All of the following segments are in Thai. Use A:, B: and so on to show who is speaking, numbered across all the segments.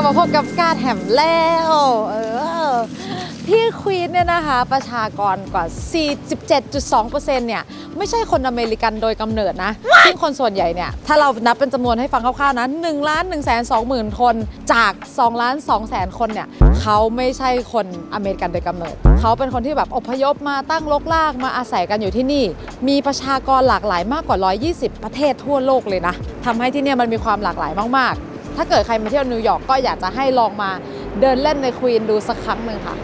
A: มาพบกับการแหมแล้วที่ควีนเนี่ยนะคะประชากรกว่า 47.2% เนี่ยไม่ใช่คนอเมริกันโดยกำเนิดนะซึ่งคนส่วนใหญ่เนี่ยถ้าเรานับเป็นจำนวนให้ฟังคร่าวๆนะ1,120,000 คนจาก2,200,000 คนเนี่ยเขาไม่ใช่คนอเมริกันโดยกำเนิดเขาเป็นคนที่แบบอพยพมาตั้งรกรากมาอาศัยกันอยู่ที่นี่มีประชากรหลากหลายมากกว่า120ประเทศทั่วโลกเลยนะทำให้ที่นี่มันมีความหลากหลายมากๆถ้าเกิดใครมาเที่ยวนิวยอร์กก็อยากจะให้ลองมาเดินเล่นในควีนดูสักครั้งหนึ่งค่ะ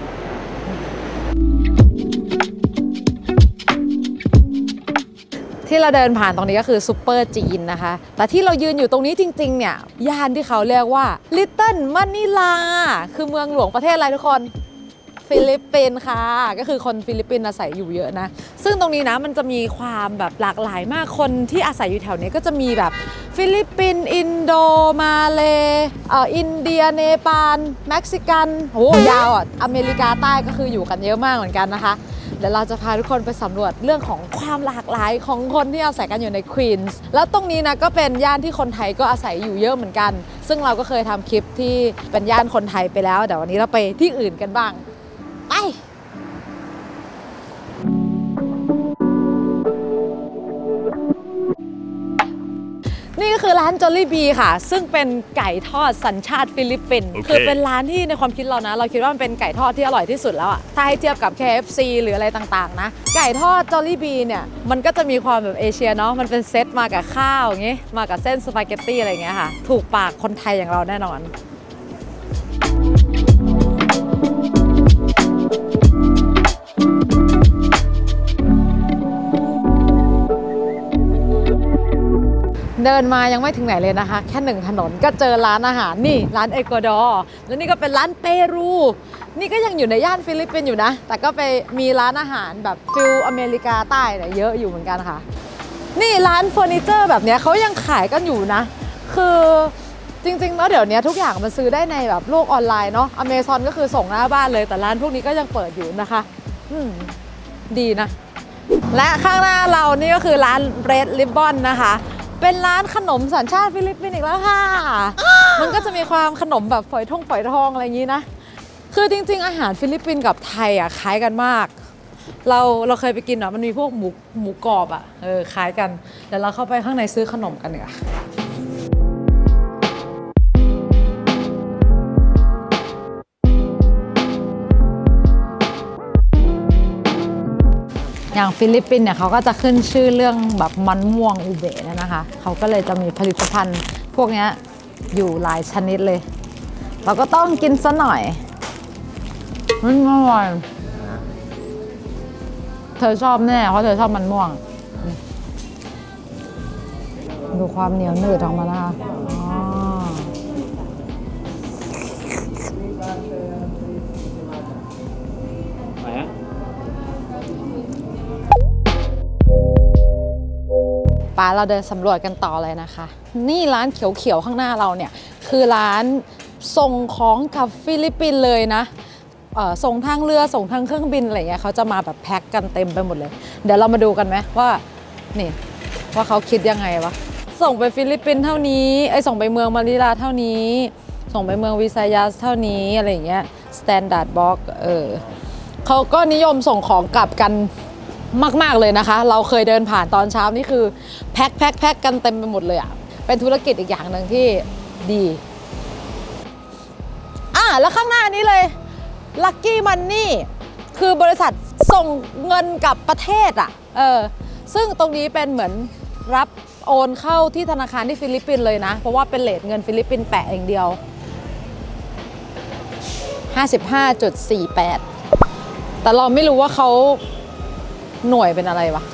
A: ที่เราเดินผ่านตรงนี้ก็คือซูเปอร์จีนนะคะแต่ที่เรายืนอยู่ตรงนี้จริงๆเนี่ยย่านที่เขาเรียกว่าลิตเติ้ลมะนิลาคือเมืองหลวงประเทศอะไรทุกคนฟิลิปปินส์ค่ะก็คือคนฟิลิปปินส์อาศัยอยู่เยอะนะซึ่งตรงนี้นะมันจะมีความแบบหลากหลายมากคนที่อาศัยอยู่แถวนี้ก็จะมีแบบฟิลิปปินส์อินโดมาเลอินเดียเนปาลเม็กซิกันโอ้ยาวอ่ะอเมริกาใต้ก็คืออยู่กันเยอะมากเหมือนกันนะคะเดี๋ยวเราจะพาทุกคนไปสำรวจเรื่องของความหลากหลายของคนที่อาศัยกันอยู่ในควีนส์แล้วตรงนี้นะก็เป็นย่านที่คนไทยก็อาศัยอยู่เยอะเหมือนกันซึ่งเราก็เคยทำคลิปที่เป็นย่านคนไทยไปแล้วเดี๋ยววันนี้เราไปที่อื่นกันบ้างไปนี่ก็คือร้านจอลลี่บีค่ะซึ่งเป็นไก่ทอดสัญชาติฟิลิปปินส์คือเป็นร้านที่ในความคิดเรานะเราคิดว่ามันเป็นไก่ทอดที่อร่อยที่สุดแล้วอะถ้าให้เทียบกับ KFC หรืออะไรต่างๆนะไก่ทอดจอลลี่บีเนี่ยมันก็จะมีความแบบเอเชียเนาะมันเป็นเซตมากับข้าวอย่างงี้มากับเส้นสปาเกตตี้อะไรอย่างเงี้ยค่ะถูกปากคนไทยอย่างเราแน่นอนเดินมายังไม่ถึงไหนเลยนะคะแค่1ถนนก็เจอร้านอาหารนี่ร้านเอกวาดอร์แล้วนี่ก็เป็นร้านเปรูนี่ก็ยังอยู่ในย่านฟิลิปปินส์อยู่นะแต่ก็ไปมีร้านอาหารแบบฟิลอเมริกาใต้เนี่ยเยอะอยู่เหมือนกันค่ะนี่ร้านเฟอร์นิเจอร์แบบนี้เขายังขายกันอยู่นะคือจริงๆแล้วเดี๋ยวนี้ทุกอย่างมันซื้อได้ในแบบโลกออนไลน์เนาะ Amazon ก็คือส่งหน้าบ้านเลยแต่ร้านพวกนี้ก็ยังเปิดอยู่นะคะดีนะและข้างหน้าเรานี่ก็คือร้าน Red Ribbon นะคะเป็นร้านขนมสัญชาติฟิลิปปินส์อีกแล้วค่ะมันก็จะมีความขนมแบบฝอยทองอะไรอย่างนี้นะคือจริงๆอาหารฟิลิปปินส์กับไทยอ่ะคล้ายกันมากเราเคยไปกินอ่ะมันมีพวกหมูกรอบอ่ะคล้ายกันเดี๋ยวเราเข้าไปข้างในซื้อขนมกันดีกว่าอย่างฟิลิปปินส์เนี่ยเขาก็จะขึ้นชื่อเรื่องแบบมันม่วงอูเบะนะคะเขาก็เลยจะมีผลิตภัณฑ์พวกนี้อยู่หลายชนิดเลยเราก็ต้องกินซะหน่อยมันอร่อยเธอชอบแน่เพราะเธอชอบมันม่วงดูความเหนียวหนืดออกมานะคะป้าเราเดินสำรวจกันต่อเลยนะคะนี่ร้านเขียวๆข้างหน้าเราเนี่ยคือร้านส่งของกับฟิลิปปินส์เลยนะส่งทางเรือส่งทางเครื่องบินอะไรเงี้ยเขาจะมาแบบแพ็คกันเต็มไปหมดเลยเดี๋ยวเรามาดูกันไหมว่านี่ว่าเขาคิดยังไงวะส่งไปฟิลิปปินส์เท่านี้ส่งไปเมืองมะนิลาเท่านี้ส่งไปเมืองวิซายัสเท่านี้อะไรอย่างเงี้ยสแตนดาร์ดบล็อกเขาก็นิยมส่งของกลับกันมากๆเลยนะคะเราเคยเดินผ่านตอนเช้านี่คือแพ็คกันเต็มไปหมดเลยอ่ะเป็นธุรกิจอีกอย่างหนึ่งที่ดีแล้วข้างหน้านี้เลย Lucky Money คือบริษัทส่งเงินกับประเทศอ่ะซึ่งตรงนี้เป็นเหมือนรับโอนเข้าที่ธนาคารที่ฟิลิปปินส์เลยนะเพราะว่าเป็นเรทเงินฟิลิปปินส์แปะอย่างเดียว 55.48 แต่เราไม่รู้ว่าเขาหน่วยเป็นอะไรวะ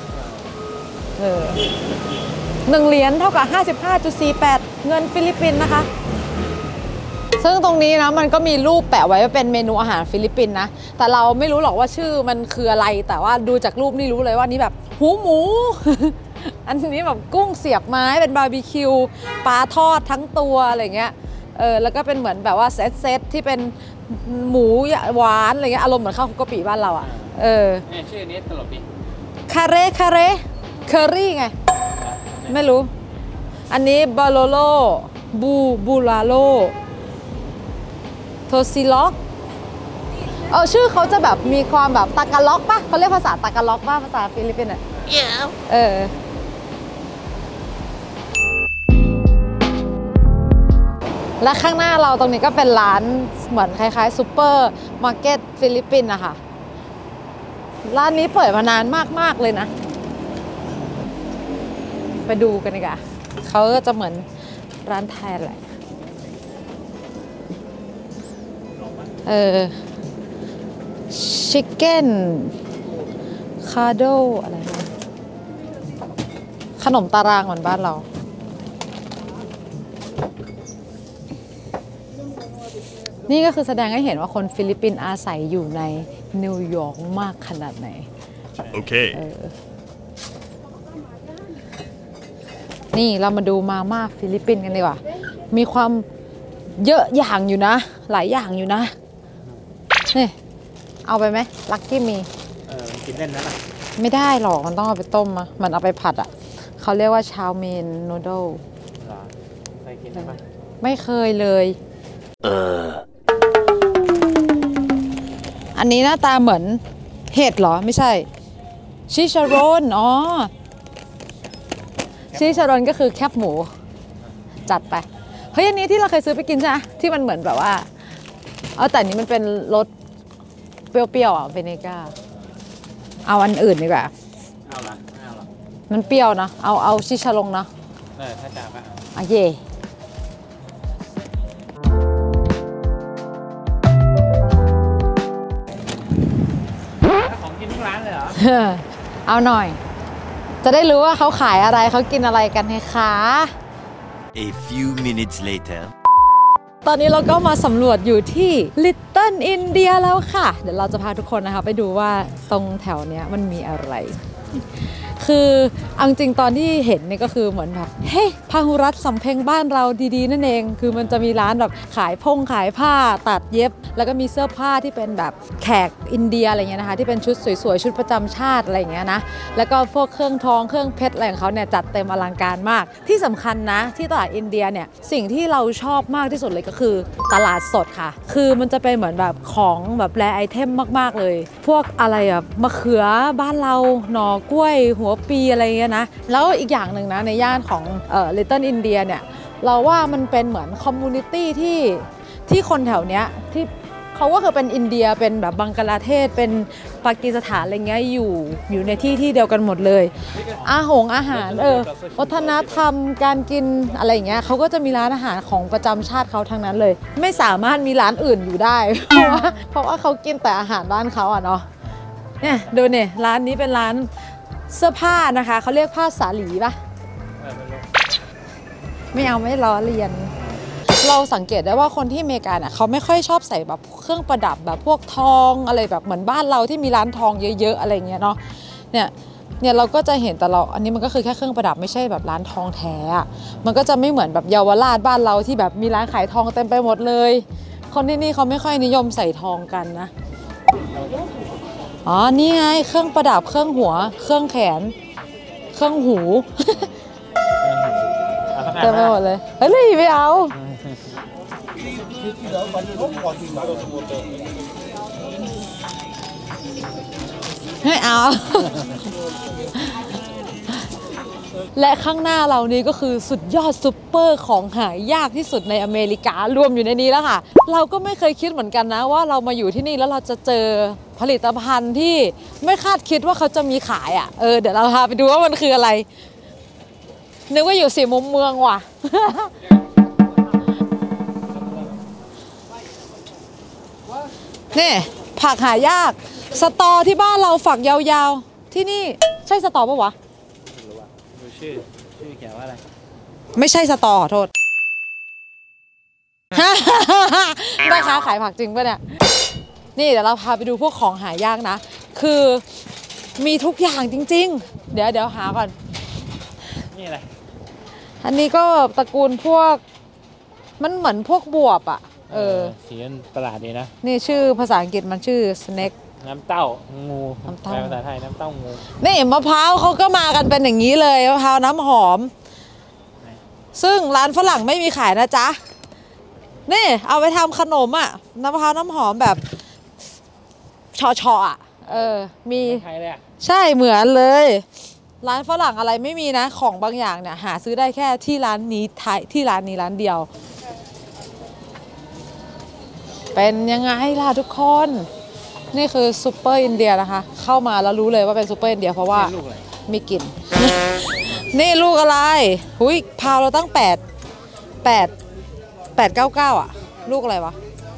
A: 1 เหรียญเท่ากับ 55.48 เงินฟิลิปปินส์นะคะซึ่งตรงนี้นะมันก็มีรูปแปะไว้ว่าเป็นเมนูอาหารฟิลิปปินส์นะแต่เราไม่รู้หรอกว่าชื่อมันคืออะไรแต่ว่าดูจากรูปนี่รู้เลยว่านี่แบบหูหมู อันนี้แบบกุ้งเสียบไม้เป็นบาร์บีคิวปลาทอดทั้งตัวอะไรเงี้ยแล้วก็เป็นเหมือนแบบว่าเซตที่เป็นหมูหวานอะไรเงี้ยอารมณ์เหมือนข้าวคุกกะปิบ้านเราอ่ะ
B: ชื่อนี้ตลกดิ
A: คาเร่เคอรี่ไงไม่รู้อันนี้บาโลโลบูลาโลซิล็อกชื่อเขาจะแบบมีความแบบตากาล็อกป่ะเขาเรียกภาษาตากาล็อกป่ะภาษาฟิลิปปินส์อ่ะและข้างหน้าเราตรงนี้ก็เป็นร้านเหมือนคล้ายๆซูเปอร์มาร์เก็ตฟิลิปปินส์นะคะร้านนี้เปิดมานานมากๆเลยนะไปดูกันดีกว่าเขาก็จะเหมือนร้านไทยแหละชิคเก้นคาโดอะไรนะขนมตารางเหมือนบ้านเรานี่ก็คือแสดงให้เห็นว่าคนฟิลิปปินส์อาศัยอยู่ในนิวยอร์กมากขนาดไหนโอเคนี่เรามาดูมาม่าฟิลิปปินส์กันดีกว่ามีความเยอะอย่างอยู่นะหลายอย่างอยู่นะนี่เอาไปไหมลักกี้มี
B: กินเล่นนะ
A: ไม่ได้หรอกมันต้องเอาไปต้มมามันเอาไปผัดอ่ะเขาเรียกว่าชาวเมนนูโดล
B: เคยกินไหม
A: ไม่เคยเลยอันนี้หน้าตาเหมือนเห็ดเหรอไม่ใช่ชิชาโรนชิชาโรนก็คือแคบหมูจัดไปเฮ้ยอันนี้ที่เราเคยซื้อไปกินใช่ไหมที่มันเหมือนแบบว่าแต่นี้มันเป็นรสเปรี้ยวๆเวเนก้าเอาอันอื่นดีกว่า
B: เอาละไม่เอาหรอ
A: มันเปรี้ยวนะเอาชิชาโรงนะ
B: ถ้าจ่าก็
A: เอาเย่
B: ของกินทุกร้านเลยเหรอ
A: เอาหน่อยจะได้รู้ว่าเขาขายอะไรเขากินอะไรกันให้คะ
C: A few minutes later
A: ตอนนี้เราก็มาสำรวจอยู่ที่ Little India แล้วค่ะเดี๋ยวเราจะพาทุกคนนะคะไปดูว่าตรงแถวเนี้ยมันมีอะไรคือเอาจริงตอนที่เห็นนี่ก็คือเหมือนแบบเฮ้พาหุรัตสำเพ็งบ้านเราดีๆนั่นเองคือมันจะมีร้านแบบขายผ้าตัดเย็บแล้วก็มีเสื้อผ้าที่เป็นแบบแขกอินเดียอะไรเงี้ยนะคะที่เป็นชุดสวยๆชุดประจำชาติอะไรเงี้ยนะแล้วก็พวกเครื่องทองเครื่องเพชรอะไรของเขาเนี่ยจัดเต็มอลังการมากที่สำคัญนะที่ตลาดอินเดียเนี่ยสิ่งที่เราชอบมากที่สุดเลยก็คือตลาดสดค่ะคือมันจะเป็นเหมือนแบบของแบบแรไอเทมมากๆเลยพวกอะไรอะมะเขือบ้านเราหน่อกล้วยหัวปีอะไรเงี้ยนะแล้วอีกอย่างหนึ่งนะในย่านของLittle India เนี่ยเราว่ามันเป็นเหมือนคอมมูนิตี้ที่คนแถวเนี้ยที่เขาก็คือเป็นอินเดียเป็นแบบบังกลาเทศเป็นปากีสถานอะไรเงี้ยอยู่ในที่เดียวกันหมดเลยอาหารวัฒนธรรมการกินอะไรอย่างเงี้ยเขาก็จะมีร้านอาหารของประจำชาติเขาทั้งนั้นเลยไม่สามารถมีร้านอื่นอยู่ได้เพราะว่าเขากินแต่อาหารบ้านเขาอะเนาะเนี่ยดูเนี่ยร้านนี้เป็นร้านเสื้อผ้านะคะเขาเรียกผ้าสาลีป่ะไม่เอาไม่ล้อเลียนเราสังเกตได้ว่าคนที่อเมริกาเนี่ยเขาไม่ค่อยชอบใส่แบบเครื่องประดับแบบพวกทองอะไรแบบเหมือนบ้านเราที่มีร้านทองเยอะๆอะไรเงี้ยเนาะเนี่ยเราก็จะเห็นแต่เราอันนี้มันก็คือแค่เครื่องประดับไม่ใช่แบบร้านทองแท้มันก็จะไม่เหมือนแบบเยาวราชบ้านเราที่แบบมีร้านขายทองเต็มไปหมดเลยคนที่นี่เขาไม่ค่อยนิยมใส่ทองกันนะอ๋อนี่ไงเครื่องประดับเครื่องหัวเครื่องแขนเครื่องหูเต็มไปหมดเลยเฮ้ยไม่เอาไม่เอาและข้างหน้าเรานี้ก็คือสุดยอดซุปเปอร์ของหายากที่สุดในอเมริการวมอยู่ในนี้แล้วค่ะเราก็ไม่เคยคิดเหมือนกันนะว่าเรามาอยู่ที่นี่แล้วเราจะเจอผลิตภัณฑ์ที่ไม่คาดคิดว่าเขาจะมีขายเดี๋ยวเราพาไปดูว่ามันคืออะไรนึกว่าอยู่สี่มุมเมืองว่ะนี่ผักหายากสตอที่บ้านเราฝักยาวๆที่นี่ใช่สตอปะวะ
B: ไม่รู้ดูชื่อเขียนว่าอะไร
A: ไม่ใช่สตอขอโทษแม่ค้าขายผักจริงปะเนี่ยนี่เดี๋ยวเราพาไปดูพวกของหายากนะคือมีทุกอย่างจริงๆเดี๋ยวหาก่อน
B: นี่อะไร
A: อันนี้ก็ตระกูลพวกมันเหมือนพวกบวบ
B: สีประหลาดดีนะ
A: นี่ชื่อภาษาอังกฤษมันชื่อ snake
B: น้ำเต้างูแปลภาษาไทยน้ำเต้างู
A: นี่มะพร้าวเขาก็มากันเป็นอย่างนี้เลยมะพร้าวน้ำหอมซึ่งร้านฝรั่งไม่มีขายนะจ๊ะนี่เอาไปทำขนมอ่ะน้ำมะพร้าวน้ำหอมแบบชออ่ะมี
B: ไทยเลยอ่ะ
A: ใช่เหมือนเลย ร้านฝรั่งอะไรไม่มีนะของบางอย่างเนี่ยหาซื้อได้แค่ที่ร้านนี้ที่ร้านนี้ร้านเดียว เป็นยังไงล่ะทุกคนนี่คือซูเปอร์อินเดียนะคะเข้ามาแล้วรู้เลยว่าเป็นซูเปอร์อินเดียเพราะว่า
B: ลูกอะไร
A: มีกลิ่น นี่ลูกอะไรหุยพาวเราตั้ง8 899อ่ะลูกอะไรวะ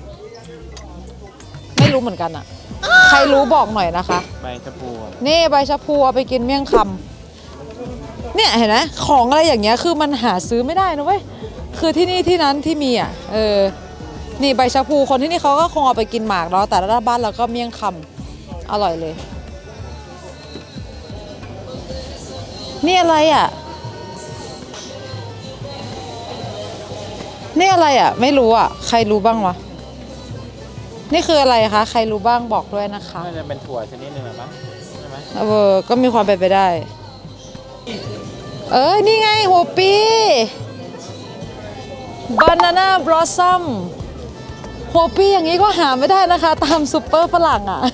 A: ไม่รู้เหมือนกันอ่ะใครรู้บอกหน่อยนะคะ
B: ใบชะพูอะ
A: นี่ใบชะพูเอาไปกินเมี่ยงคำเนี่ยเห็นไหมของอะไรอย่างเงี้ยคือมันหาซื้อไม่ได้นะเว้ยคือที่นี่ที่นั้นที่มีอ่ะนี่ใบชะพูคนที่นี่เขาก็คงเอาไปกินหมากเนาะแต่ละบ้านเราก็เมี่ยงคำอร่อยเลยนี่อะไรอ่ะนี่อะไรอ่ะไม่รู้อ่ะใครรู้บ้างวะนี่คืออะไรคะใครรู้บ้างบอกด้วยนะคะ
B: น่าจะเป็นถั่วชนิดหนึ่งหรือมั้งใช่ไหม
A: ก็มีความเป็นไปได้นี่ไงหัวปีบานาน่าบลอสซัมหัวปีอย่างนี้ก็หาไม่ได้นะคะตามซุปเปอร์ฝรั่งอ่ะ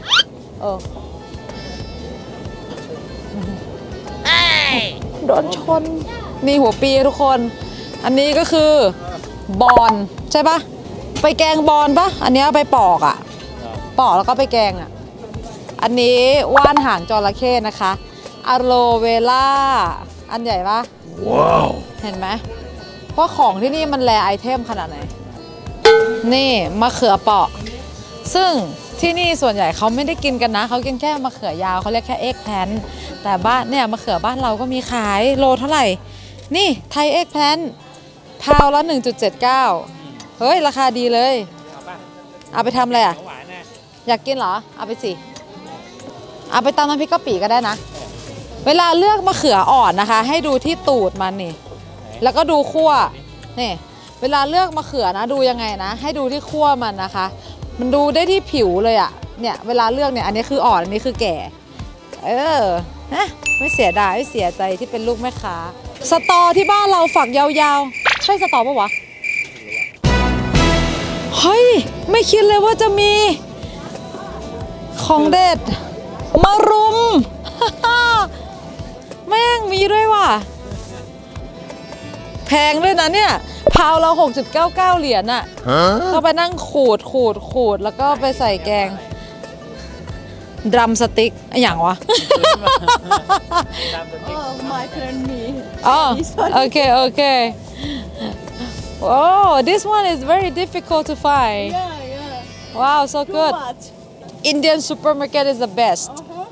A: โดนชนนี่หัวปีทุกคนอันนี้ก็คือบอนใช่ปะไปแกงบอนปะอันนี้เอาไปปอกอ่ะปอกแล้วก็ไปแกงอ่ะอันนี้ว่านหางจระเข้นะคะอะโลเวล่าอันใหญ่ปะว้าวเห็นไหมว่าของที่นี่มันแรไอเทมขนาดไหนนี่มะเขือเปราะซึ่งที่นี่ส่วนใหญ่เขาไม่ได้กินกันนะเขากินแค่มะเขือยาวเขาเรียกแค่เอ็กแพนแต่บ้านเนี่ยมะเขือบ้านเราก็มีขายโลเท่าไหร่นี่ไทยเอ็กแพนพาวละ 1.79 เฮ้ยราคาดีเลยเอาไปทำอะไรอ่ะ
B: หวานนะ
A: อยากกินเหรอเอาไปสิเอาไปตำน้ำพริกกะปิก็ได้นะเวลาเลือกมะเขืออ่อนนะคะให้ดูที่ตูดมันนี่แล้วก็ดูขั้วนี่เวลาเลือกมะเขือนะดูยังไงนะให้ดูที่ขั้วมันนะคะมันดูได้ที่ผิวเลยอ่ะเนี่ยเวลาเลือกเนี่ยอันนี้คืออ่อนอันนี้คือแก่ไม่เสียดายไม่เสียใจที่เป็นลูกแม่ค้าสตอที่บ้านเราฝักยาวๆใช่สตอปะวะเฮ้ยไม่คิดเลยว่าจะมีของเด็ดมารุม แม่งมีด้วยว่ะแพงด้วยนะเนี่ยพาวเรา 6.99 เหรียญน่ะก็ไปนั่งขูดแล้วก็ไปใส่แกงดรัมสติ๊กอย่างวะ
D: My turn me.
A: อ๋อโอเค Oh this one is very difficult to find
D: Yeah.
A: Wow so
D: Too
A: good
D: much.
A: Indian supermarket is the best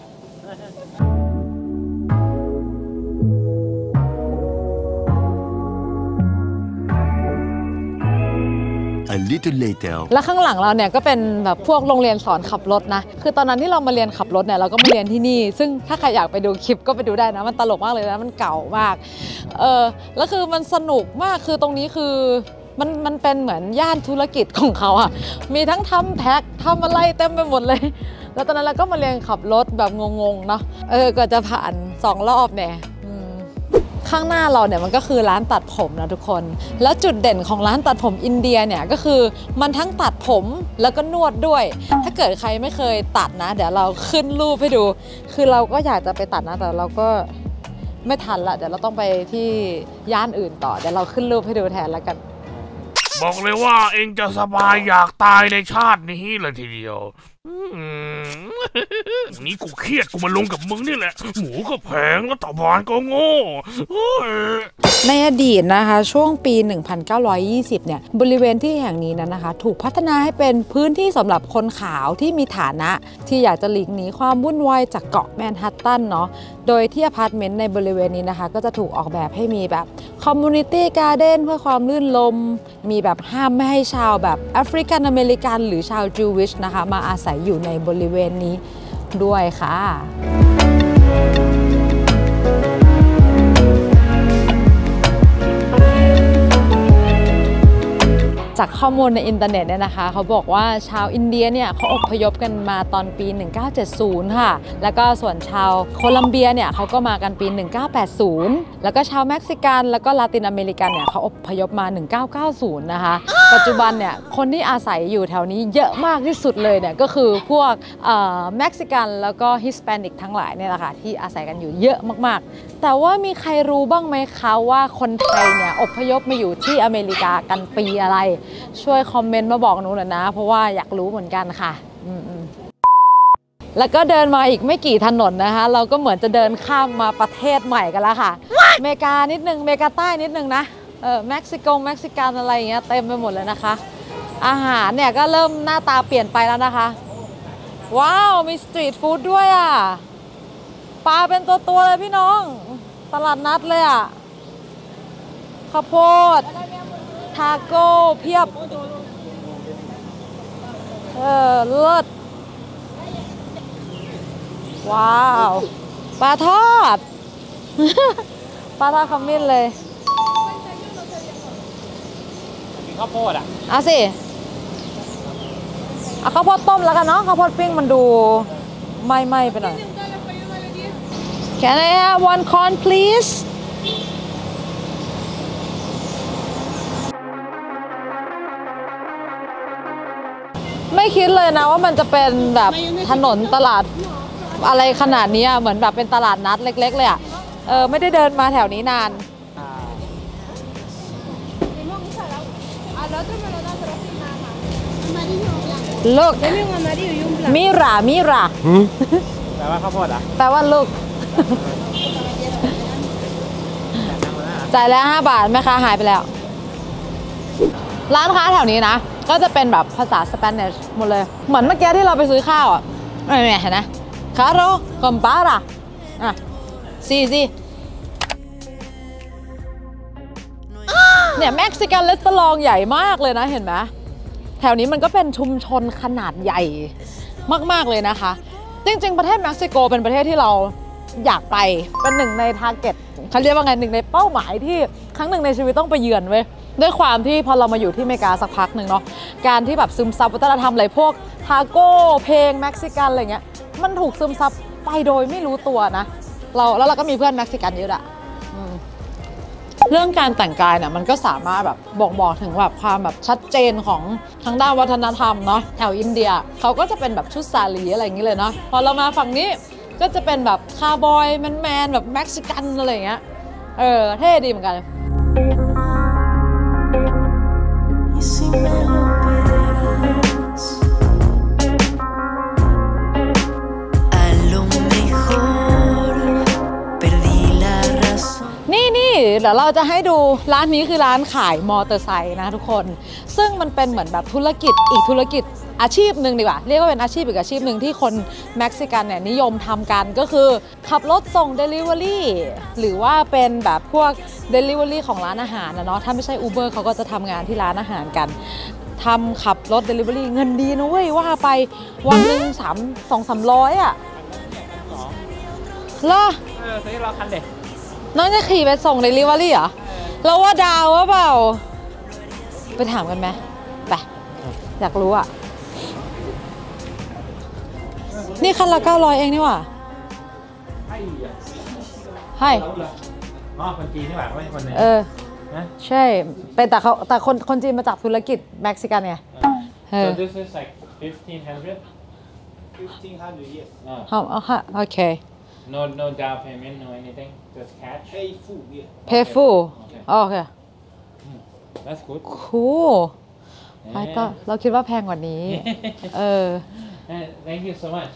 C: A little later.
A: แล้วข้างหลังเราเนี่ยก็เป็นแบบพวกโรงเรียนสอนขับรถนะคือตอนนั้นที่เรามาเรียนขับรถเนี่ยเราก็มาเรียนที่นี่ซึ่งถ้าใครอยากไปดูคลิปก็ไปดูได้นะมันตลกมากเลยนะมันเก่ามากแล้วคือมันสนุกมากคือตรงนี้คือมันเป็นเหมือนย่านธุรกิจของเขาอะมีทั้งทำแท็กทำอะไรเต็มไปหมดเลยแล้วตอนนั้นเราก็มาเรียนขับรถแบบงงๆเนาะก็จะผ่าน2 รอบเนี่ยข้างหน้าเราเนี่ยมันก็คือร้านตัดผมนะทุกคนแล้วจุดเด่นของร้านตัดผมอินเดียเนี่ยก็คือมันทั้งตัดผมแล้วก็นวดด้วยถ้าเกิดใครไม่เคยตัดนะเดี๋ยวเราขึ้นรูปให้ดูคือเราก็อยากจะไปตัดนะแต่เราก็ไม่ทันละเดี๋ยวเราต้องไปที่ย่านอื่นต่อเดี๋ยวเราขึ้นรูปให้ดูแทนแล้วกัน
E: บอกเลยว่าเองจะสบายอยากตายในชาตินี้เลยทีเดียวนี่กูเครียดกูมาลงกับมึงนี่แหละหมูก็แพงแล้วตะบานก็โง่
A: ในอดีตนะคะช่วงปี 1920 เนี่ยบริเวณที่แห่งนี้นะคะถูกพัฒนาให้เป็นพื้นที่สำหรับคนขาวที่มีฐานะที่อยากจะหลีกหนีความวุ่นวายจากเกาะแมนฮัตตันเนาะโดยที่อพาร์ตเมนต์ในบริเวณนี้นะคะก็จะถูกออกแบบให้มีแบบคอมมูนิตี้การ์เด้นเพื่อความลื่นลมมีแบบห้ามไม่ให้ชาวแบบแอฟริกันอเมริกันหรือชาวจูวิชนะคะมาอาศัยอยู่ในบริเวณนี้ด้วยค่ะจจากข้อมูลในอินเทอร์เน็ตเนี่ยนะคะเขาบอกว่าชาวอินเดียเนี่ยเขาอพยพกันมาตอนปี 1970 ค่ะแล้วก็ส่วนชาวโคลัมเบียเนี่ยเขาก็มากันปี 1980 แล้วก็ชาวเม็กซิกันแล้วก็ลาตินอเมริกันเนี่ยเขาอพยพมา 1990 นะคะปัจจุบันเนี่ยคนที่อาศัยอยู่แถวนี้เยอะมากที่สุดเลยเนี่ยก็คือพวกเม็กซิกันแล้วก็ฮิสแปนิกทั้งหลายเนี่ยแหละค่ะที่อาศัยกันอยู่เยอะมากๆแต่ว่ามีใครรู้บ้างไหมคะว่าคนไทยเนี่ยอพยพมาอยู่ที่อเมริกากันปีอะไรช่วยคอมเมนต์มาบอกหนูหน่อยนะเพราะว่าอยากรู้เหมือนกันค่ะแล้วก็เดินมาอีกไม่กี่ถนนนะคะเราก็เหมือนจะเดินข้ามมาประเทศใหม่กันแล้วค่ะอเมริกานิดนึงอเมริกาใต้นิดนึงนะเม็กซิกันอะไรอย่างเงี้ยเต็มไปหมดเลยนะคะอาหารเนี่ยก็เริ่มหน้าตาเปลี่ยนไปแล้วนะคะว้าวมีสตรีทฟู้ดด้วยอ่ะปลาเป็นตัวเลยพี่น้องตลาดนัดเลยอ่ะข้าวโพดทาโก้เพียบเลิศว้าวปลาทอด ปลาทอดขมิ้นเลย
B: มีข้าวโพดอ่ะ
A: เอาสิเอาข้าวโพดต้มแล้วกันเนาะข้าวโพดปิ้งมันดูไหม้ไปหน่อย Can I have one corn pleaseไม่คิดเลยนะว่ามันจะเป็นแบบถนนตลาดอะไรขนาดนี้เหมือนแบบเป็นตลาดนัดเล็กๆเลยอ่ะไม่ได้เดินมาแถวนี้นานลูกมิรา
B: แปลว่าข้าวโพดอ่ะ
A: แปลว่าลูกจ่ายแล้ว5 บาทแม่ค้าหายไปแล้วร้านค้าแถวนี้นะก็จะเป็นแบบภาษาสเปนิชหมดเลยเหมือนเมื่อกี้ที่เราไปซื้อข้าวอ่ะไม่เห็นนะคาโรคอมปาร่าอ่ะซีเนี่ยเม็กซิกันรีสอร์ทใหญ่มากเลยนะเห็นไหมแถวนี้มันก็เป็นชุมชนขนาดใหญ่มากๆเลยนะคะจริงๆประเทศเม็กซิโกเป็นประเทศที่เราอยากไปเป็นหนึ่งในทาร์เก็ตเขาเรียกว่าไงหนึ่งในเป้าหมายที่ครั้งหนึ่งในชีวิตต้องไปเยือนเว้ยด้วยความที่พอเรามาอยู่ที่อเมริกาสักพักหนึ่งเนาะการที่แบบซึมซับวัฒนธรรมอะไรพวกทาโก้เพลงเม็กซิกันอะไรเงี้ยมันถูกซึมซับไปโดยไม่รู้ตัวนะแล้วเราก็มีเพื่อนเม็กซิกันเยอะอะเรื่องการแต่งกายเนี่ยมันก็สามารถแบบบอกถึงแบบความแบบชัดเจนของทางด้านวัฒนธรรมเนาะแถวอินเดียเขาก็จะเป็นแบบชุดสาลีอะไรอย่างนี้เลยเนาะพอเรามาฝั่งนี้ก็จะเป็นแบบคาวบอยแมนแบบเม็กซิกันอะไรอย่างเงี้ยเท่ดีเหมือนกันนี่เดี๋ยวเราจะให้ดูร้านนี้คือร้านขายมอเตอร์ไซค์นะทุกคนซึ่งมันเป็นเหมือนแบบธุรกิจอีกธุรกิจอาชีพหนึ่งดีกว่าเรียกว่าเป็นอาชีพอีกอาชีพหนึ่งที่คนเม็กซิกันเนี่ยนิยมทำกันก็คือขับรถส่ง Delivery หรือว่าเป็นแบบพวก Delivery ของร้านอาหารนะเนาะถ้าไม่ใช่ Uber เขาก็จะทำงานที่ร้านอาหารกันทำขับรถ Delivery เงินดีนะเว้ยว่าไปวันหนึ่ง200-300อ่ะเหรอ
B: ซื้อเราคันเด็ก
A: น้องจะขี่ไปส่ง Delivery เหรอเราว่าดาวว่าเปล่าไปถามกันไหมไปอยากรู้อ่ะนี่คันละ900เองนี่หว่าให้
B: อ๋อคนจีนนี่หว่าไม่ใช่คนไหน
A: ใช่เป็นแต่คนจีนมาจากธุรกิจเม็กซิกันไง
B: So this is like 1500
F: yes.
A: Okay.
B: No down payment, no anything, just cash.
F: Pay full, yeah.
A: Pay full. Okay.
B: That's good.
A: Cool. เราคิดว่าแพงกว่านี้
B: Thank you so much.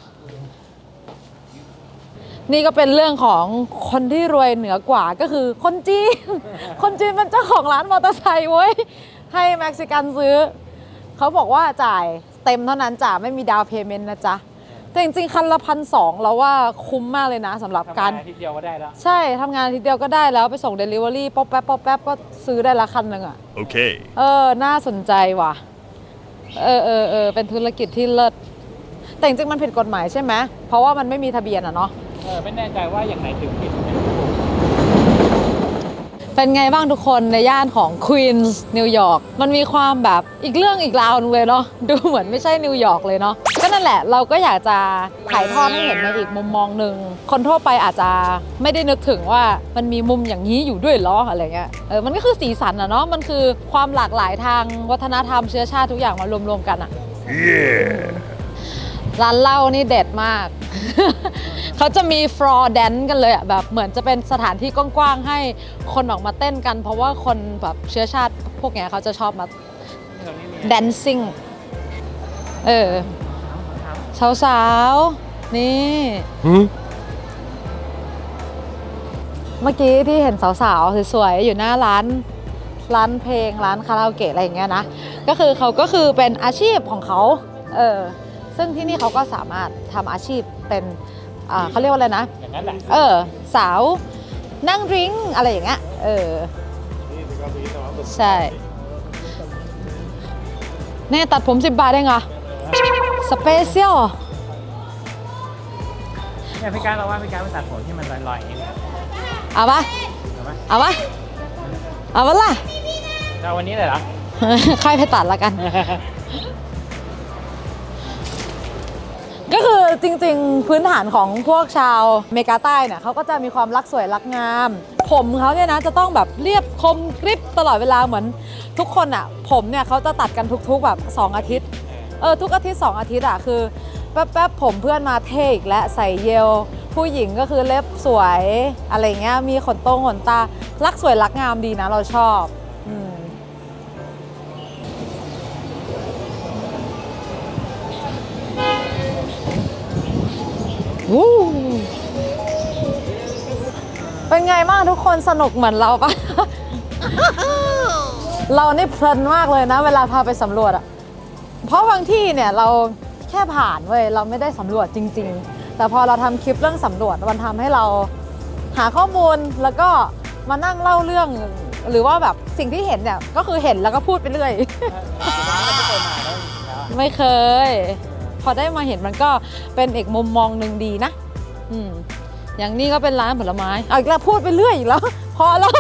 A: นี่ก็เป็นเรื่องของคนที่รวยเหนือกว่าก็คือคนจีน คนจีนเป็นเจ้าของร้านมอเตอร์ไซค์เว้ยให้เม็กซิกันซื้อเขาบอกว่าจ่ายเต็มเท่านั้นจ่าไม่มีดาวเพย์เมนต์นะจ๊ะแต่จริงๆคันละ1,200แล้วว่าคุ้มมากเลยนะสำหรับการ
B: ทำงานอาทิตย์เดียวก็ได้แล้ว
A: ใช่ทำงานอาทิตย์เดียวก็ได้แล้วไปส่ง Delivery ป๊อปแป๊บก็ซื้อได้ละคันหนึ่งอ่ะ
C: โอเค
A: น่าสนใจว่ะเป็นธุรกิจที่เลิศแต่จริงๆมันผิดกฎหมายใช่ไหมเพราะว่ามันไม่มีทะเบียนอ่ะเนาะ
B: ไม่แน่ใจว่าอย่างไหนถึงผิด
A: เป็นไงบ้างทุกคนในย่านของควีนส์นิวยอร์กมันมีความแบบอีกเรื่องอีกราวนึงเลยเนาะดูเหมือนไม่ใช่นิวยอร์กเลยเนาะก็นั่นแหละเราก็อยากจะถ่ายทอดให้เห็นในอีกมุมมองหนึ่งคนทั่วไปอาจจะไม่ได้นึกถึงว่ามันมีมุมอย่างนี้อยู่ด้วยเหรออะไรเงี้ยมันก็คือสีสันอะเนาะมันคือความหลากหลายทางวัฒนธรรมเชื้อชาติทุกอย่างมารวมๆกันอะ ร้านเหล้านี่เด็ดมาก เขาจะมีฟลอร์แดนกันเลยอ่ะแบบเหมือนจะเป็นสถานที่กว้างๆให้คนออกมาเต้นกันเพราะว่าคนแบบเชื้อชาติพวกเนี้ยเขาจะชอบมาแดนซิ่งสาวๆนี่เมื่อกี้ที่เห็นสาวๆสวยๆอยู่หน้าร้านเพลงร้านคาราโอเกะอะไรอย่างเงี้ยนะก็คือเป็นอาชีพของเขาซึ่งที่นี่เขาก็สามารถทำอาชีพเป็นเขาเรียกว่าอะไรนะอย่างนั้นแหละสาวนั่งดริงก์อะไรอย่างเงี้ยใช่เนี่ยตัดผม10 บาทเองเหรอสเปเชียล
B: เนี่ยพี่การเราว่าพี่การไปตัดผมที่มันลอยๆอย่างนี้
A: เอาปะล่ะ
B: จะวันนี้เลยเหรอ
A: ค่อยไปตัดละกัน ก็คือจริงๆพื้นฐานของพวกชาวอเมริกาใต้เนี่ยเขาก็จะมีความรักสวยรักงามผมเขาเนี่ยนะจะต้องแบบเรียบคมกริบตลอดเวลาเหมือนทุกคนอ่ะผมเนี่ยเขาจะตัดกันทุกๆแบบ2 อาทิตย์ทุกอาทิตย์2 อาทิตย์อ่ะคือแป๊บผมเพื่อนมาเท่อีกและใส่เยลผู้หญิงก็คือเล็บสวยอะไรเงี้ยมีขนตารักสวยรักงามดีนะเราชอบเป็นไงบ้างทุกคนสนุกเหมือนเราปะ เรานี่เพลินมากเลยนะเวลาพาไปสำรวจอะเพราะบางที่เนี่ยเราแค่ผ่านเว้ยเราไม่ได้สำรวจจริงๆแต่พอเราทำคลิปเรื่องสำรวจมันทำให้เราหาข้อมูลแล้วก็มานั่งเล่าเรื่องหรือว่าแบบสิ่งที่เห็นเนี่ยก็คือเห็นแล้วก็พูดไปเรื่อย ไม่เคยพอได้มาเห็นมันก็เป็นอีกมุมมองหนึ่งดีนะอย่างนี้ก็เป็นร้านผลไม้เอาอีกแล้วพูดไปเรื่อยอีกแล้วพอแล้ว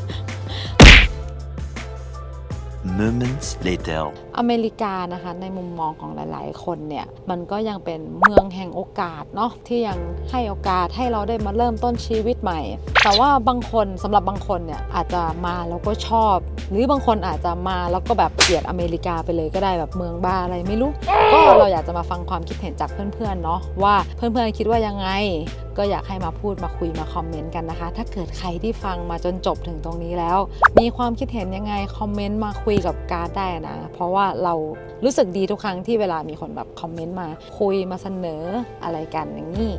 C: Moments later
A: อเมริกานะคะในมุมมองของหลายๆคนเนี่ยมันก็ยังเป็นเมืองแห่งโอกาสเนาะที่ยังให้โอกาสให้เราได้มาเริ่มต้นชีวิตใหม่แต่ว่าบางคนสำหรับบางคนเนี่ยอาจจะมาแล้วก็ชอบหรือบางคนอาจจะมาแล้วก็แบบเกลียดอเมริกาไปเลยก็ได้แบบเมืองบ้าอะไรไม่รู้ก็เราอยากจะมาฟังความคิดเห็นจากเพื่อนๆเนาะว่าเพื่อนๆคิดว่ายังไงก็อยากให้มาพูดมาคุยมาคอมเมนต์กันนะคะถ้าเกิดใครที่ฟังมาจนจบถึงตรงนี้แล้วมีความคิดเห็นยังไงคอมเมนต์มาคุยกับการ์ดได้นะเพราะว่าเรารู้สึกดีทุกครั้งที่เวลามีคนแบบคอมเมนต์มาคุยมาเสนออะไรกันอย่างนี้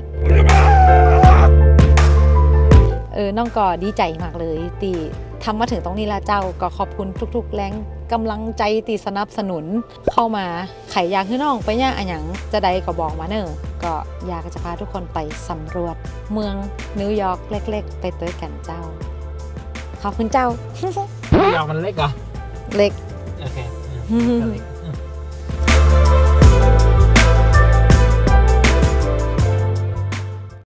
A: น้องก็ดีใจมากเลยตีทำมาถึงตรงนี้แล้วเจ้าก็ขอบคุณทุกๆแรงกำลังใจตีสนับสนุนเข้ามาไขอยากให้น้องไปย่างอะหยังจะได้ก็บอกมาเนอะก็อยากจะพาทุกคนไปสำรวจเมืองนิวยอร์กเล็กๆไปเตยกันเจ้าขอบคุณเจ้า
B: นิวยอร์กมันเล็กเหรอ
A: เล็ก
B: โอเค